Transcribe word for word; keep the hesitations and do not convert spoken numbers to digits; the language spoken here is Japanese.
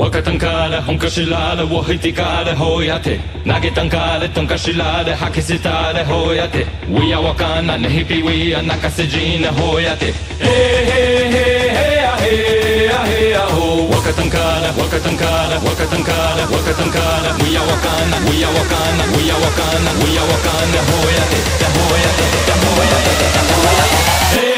若たんから本かしらでを引いてからほうやって投げたんからとんかしらで吐き捨てたでほうやって We are わかんなねひぴ We are 泣かせじなほうやって Hey hey hey hey ah hey ah hey ah ho 若たんから若たんから若たんから若たんから We are わかんな We are わかんな We are わかんな We are わかんなほうやってほうやってほうやってほうやって